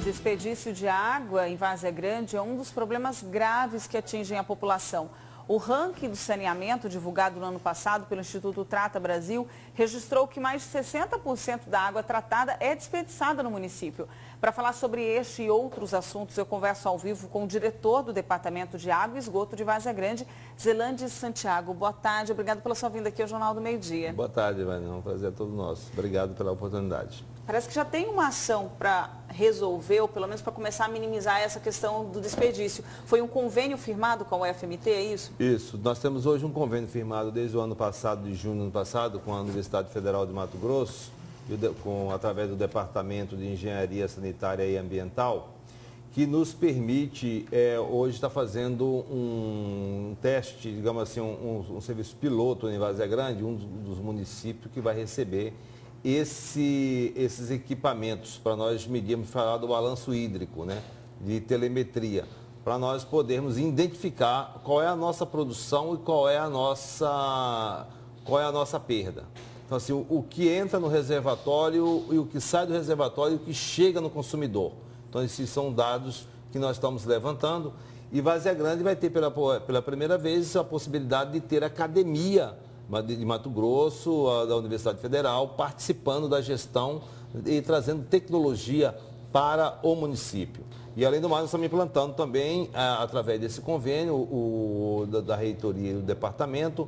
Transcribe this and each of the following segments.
desperdício de água em Várzea Grande é um dos problemas graves que atingem a população. O ranking do saneamento, divulgado no ano passado pelo Instituto Trata Brasil, registrou que mais de 60% da água tratada é desperdiçada no município. Para falar sobre este e outros assuntos, eu converso ao vivo com o diretor do Departamento de Água e Esgoto de Várzea Grande, Zelande Santiago. Boa tarde, obrigado pela sua vinda aqui ao Jornal do Meio-Dia. Boa tarde, Ivana. Um prazer todo nosso. Obrigado pela oportunidade. Parece que já tem uma ação para resolver, ou pelo menos para começar a minimizar essa questão do desperdício. Foi um convênio firmado com a UFMT, é isso? Isso. Nós temos hoje um convênio firmado desde o ano passado, de junho do ano passado, com a Universidade Federal de Mato Grosso, através do Departamento de Engenharia Sanitária e Ambiental, que nos permite hoje estar fazendo um teste, digamos assim, um serviço piloto em Várzea Grande, um dos municípios que vai receber esses equipamentos para nós medirmos, falar do balanço hídrico, né, de telemetria, para nós podermos identificar qual é a nossa produção e qual é a nossa perda. Então, assim, o que entra no reservatório e o que sai do reservatório e o que chega no consumidor. Então, esses são dados que nós estamos levantando. E Várzea Grande vai ter pela primeira vez a possibilidade de ter academia de Mato Grosso, da Universidade Federal, participando da gestão e trazendo tecnologia para o município. E, além do mais, nós estamos implantando também, através desse convênio, da reitoria e do departamento,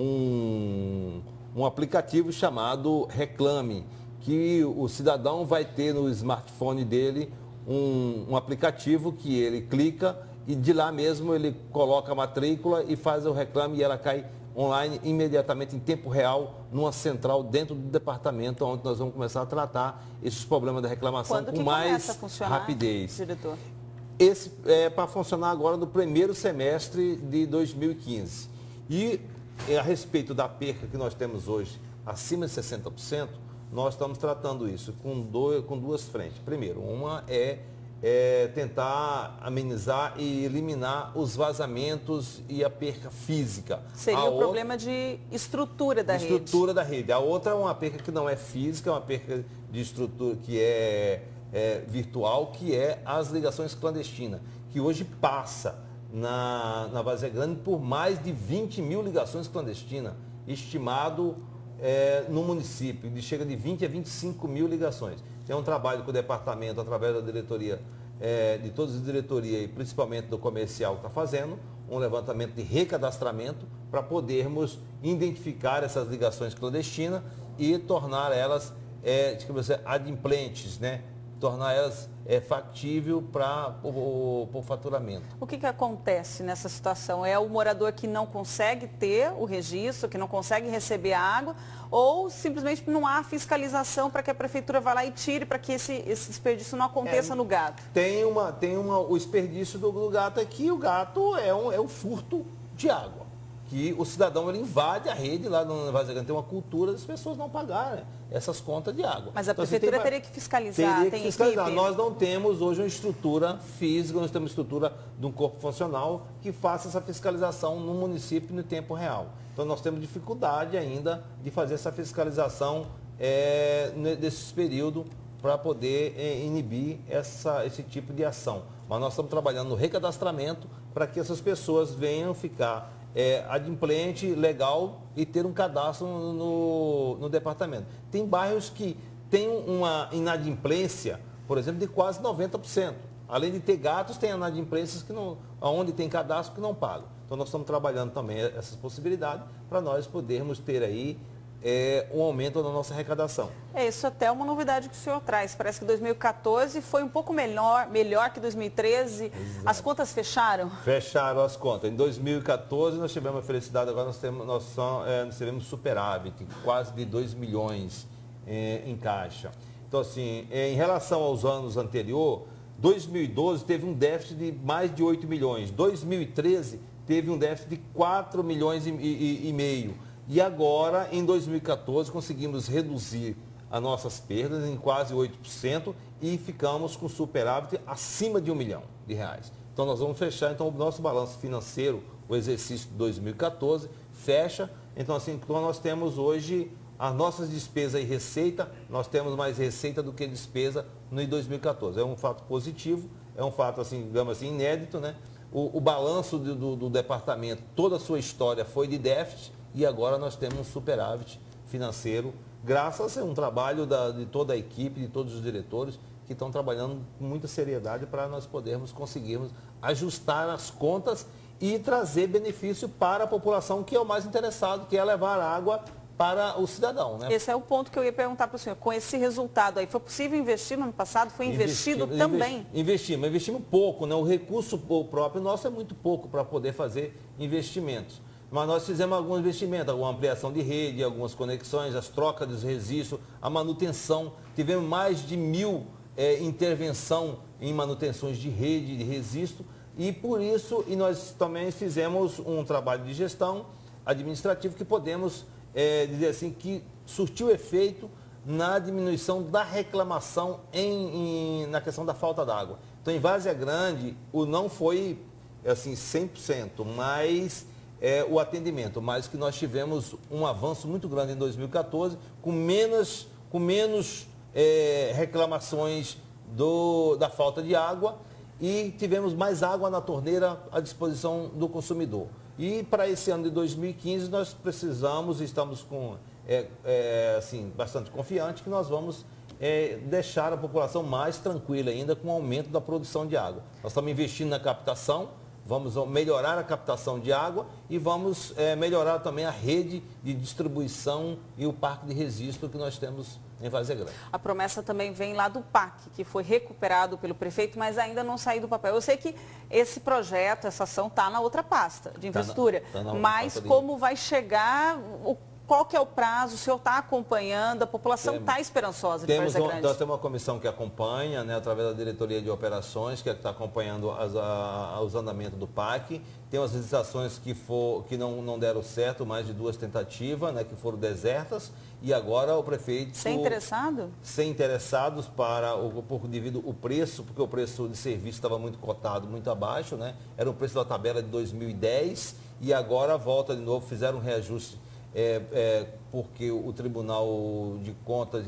um aplicativo chamado Reclame, que o cidadão vai ter no smartphone dele um aplicativo que ele clica e de lá mesmo ele coloca a matrícula e faz o reclame e ela cai online imediatamente, em tempo real, numa central dentro do departamento, onde nós vamos começar a tratar esses problemas da reclamação com mais rapidez. Diretor? Esse é para funcionar agora no primeiro semestre de 2015. E a respeito da perca que nós temos hoje, acima de 60%, nós estamos tratando isso com duas frentes. Primeiro, uma é tentar amenizar e eliminar os vazamentos e a perca física. Seria o problema de estrutura da rede. Estrutura da rede. A outra é uma perca que não é física, é uma perca de estrutura que é virtual, que é as ligações clandestinas, que hoje passa na Várzea Grande por mais de 20 mil ligações clandestinas, estimado no município, chega de 20 a 25 mil ligações. Tem um trabalho com o departamento, através da diretoria, de todas as diretorias e principalmente do comercial que está fazendo, um levantamento de recadastramento para podermos identificar essas ligações clandestinas e tornar elas adimplentes, né? Tornar elas factível para o faturamento. O que acontece nessa situação? É o morador que não consegue ter o registro, que não consegue receber a água, ou simplesmente não há fiscalização para que a prefeitura vá lá e tire para que esse desperdício não aconteça no gato? O desperdício do gato é que o gato é um furto de água. Que o cidadão ele invade a rede lá no Várzea Grande, tem uma cultura das pessoas não pagarem essas contas de água. Mas a prefeitura teria que fiscalizar, tem equipe? Nós não temos hoje uma estrutura física, nós temos uma estrutura de um corpo funcional que faça essa fiscalização no município no tempo real. Então nós temos dificuldade ainda de fazer essa fiscalização nesse período para poder inibir esse tipo de ação. Mas nós estamos trabalhando no recadastramento para que essas pessoas venham ficar adimplente, legal e ter um cadastro no departamento. Tem bairros que têm uma inadimplência, por exemplo, de quase 90%. Além de ter gatos, tem inadimplências onde tem cadastro que não pagam. Então nós estamos trabalhando também essas possibilidades para nós podermos ter aí um aumento da nossa arrecadação. Isso até é uma novidade que o senhor traz. Parece que 2014 foi um pouco melhor que 2013. Exato. As contas fecharam? Fecharam as contas. Em 2014 nós tivemos a felicidade, agora nós teremos superávit, quase de 2 milhões em caixa. Então, assim, em relação aos anos anteriores, 2012 teve um déficit de mais de 8 milhões. 2013 teve um déficit de 4 milhões e meio. E agora, em 2014, conseguimos reduzir as nossas perdas em quase 8% e ficamos com superávit acima de R$1 milhão. Então, nós vamos fechar. Então, o nosso balanço financeiro, o exercício de 2014, fecha. Então, assim, nós temos hoje as nossas despesas e receita, nós temos mais receita do que despesa no 2014. É um fato positivo, é um fato, assim, digamos assim, inédito, né? O balanço do departamento, toda a sua história foi de déficit e agora nós temos um superávit financeiro, graças a um trabalho de toda a equipe, de todos os diretores, que estão trabalhando com muita seriedade para nós conseguirmos ajustar as contas e trazer benefício para a população, que é o mais interessado, que é levar água para o cidadão, né? Esse é o ponto que eu ia perguntar para o senhor. Com esse resultado aí, foi possível investir no ano passado? Foi investido também? Investimos pouco, né? O recurso próprio nosso é muito pouco para poder fazer investimentos. Mas nós fizemos alguns investimentos, alguma ampliação de rede, algumas conexões, as trocas dos registros, a manutenção. Tivemos mais de 1.000 intervenção em manutenções de rede, de registro, e por isso nós também fizemos um trabalho de gestão administrativa que podemos dizer assim, que surtiu efeito na diminuição da reclamação na questão da falta d'água. Então, em Várzea Grande, não foi assim 100%, mas o atendimento, mas que nós tivemos um avanço muito grande em 2014, com menos reclamações da falta de água e tivemos mais água na torneira à disposição do consumidor. E para esse ano de 2015 nós precisamos, estamos assim, bastante confiantes que nós vamos deixar a população mais tranquila ainda com o aumento da produção de água. Nós estamos investindo na captação, vamos melhorar a captação de água e vamos melhorar também a rede de distribuição e o parque de registro que nós temos em Várzea Grande. A promessa também vem lá do PAC, que foi recuperado pelo prefeito, mas ainda não saiu do papel. Eu sei que esse projeto, essa ação está na outra pasta de infraestrutura, mas como vai chegar, qual que é o prazo? O senhor está acompanhando? A população está esperançosa de Várzea Grande? Nós temos uma comissão que acompanha, né, através da diretoria de operações, que está acompanhando os andamentos do PAC. Tem umas licitações que não deram certo, mais de 2 tentativas, né, que foram desertas. E agora o prefeito... Sem interessado? Sem interessados devido ao preço, porque o preço de serviço estava muito cotado, muito abaixo, né? Era o preço da tabela de 2010 e agora volta de novo, fizeram um reajuste. Porque o Tribunal de Contas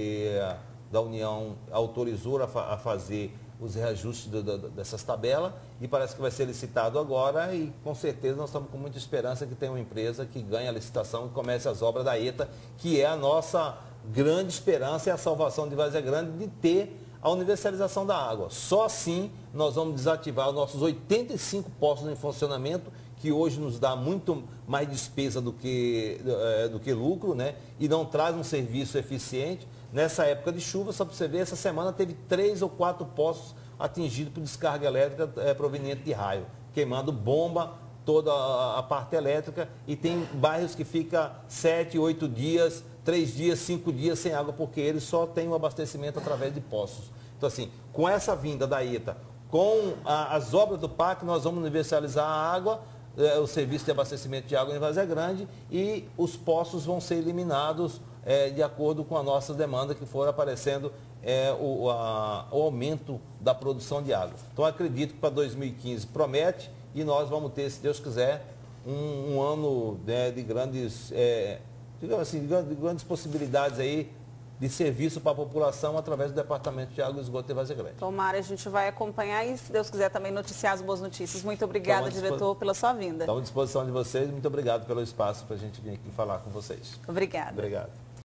da União autorizou a fazer os reajustes dessas tabelas e parece que vai ser licitado agora e com certeza nós estamos com muita esperança que tenha uma empresa que ganhe a licitação e comece as obras da ETA, que é a nossa grande esperança e a salvação de Várzea Grande de ter a universalização da água. Só assim nós vamos desativar os nossos 85 postos em funcionamento, que hoje nos dá muito mais despesa do que lucro, né? E não traz um serviço eficiente. Nessa época de chuva, só para você ver, essa semana teve 3 ou 4 postos atingidos por descarga elétrica proveniente de raio, queimando bomba, toda a parte elétrica, e tem bairros que ficam 7, 8 dias, 3 dias, 5 dias sem água, porque eles só têm o abastecimento através de poços. Então, assim, com essa vinda da ETA, com as obras do PAC, nós vamos universalizar a água, o serviço de abastecimento de água em Várzea Grande, e os poços vão ser eliminados de acordo com a nossa demanda que for aparecendo o aumento da produção de água. Então acredito que para 2015 promete e nós vamos ter, se Deus quiser, um ano de grandes, digamos assim, de grandes possibilidades aí de serviço para a população através do Departamento de Água e Esgoto de Várzea Grande. Tomara, a gente vai acompanhar e, se Deus quiser, também noticiar as boas notícias. Muito obrigada, diretor, pela sua vinda. Estamos à disposição de vocês. Muito obrigado pelo espaço para a gente vir aqui falar com vocês. Obrigada. Obrigado.